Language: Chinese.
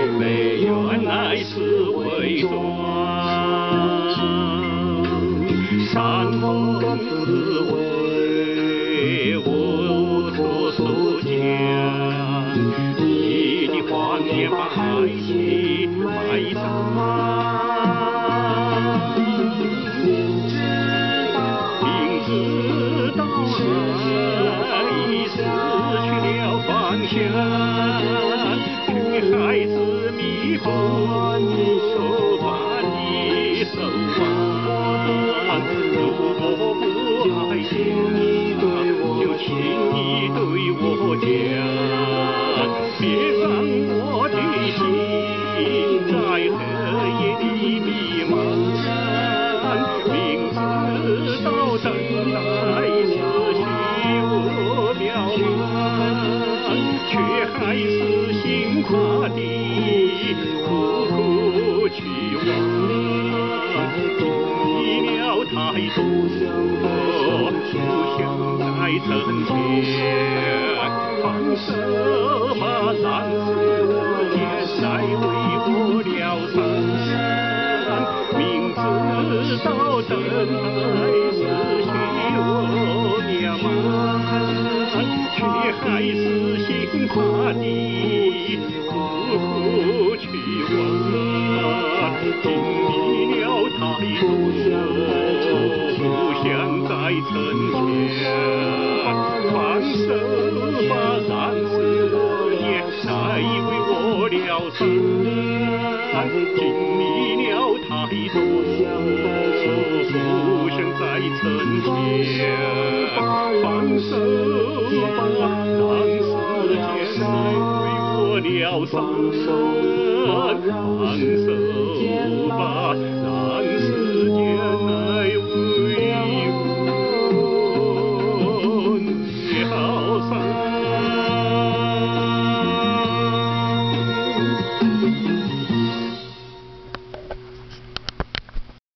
没原来是伪装，山峰是为我所受降，你的谎言把爱情埋葬。明知道爱失去了方向，却还是迷惑手把你手挽。如果不爱你，就请你对我讲，别让我的心在黑夜里迷茫。明知道等待是虚无渺茫，却还是心花地苦苦去望。经历了太多，不想再曾前，放手吧，让时间来为我疗伤。明知道等待是虚无渺茫，却还是心花地苦苦去望。经历了太多，不想再曾前，放手吧，让时间来为我疗伤。经历了太多，不想再曾前，放手吧，让时间来为我疗伤。放手。